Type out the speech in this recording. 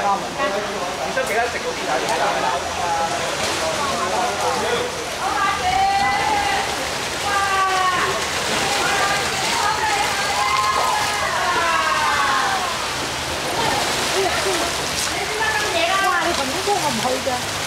唔知記得食到邊睇？ 哇！你頭先講我唔去㗎。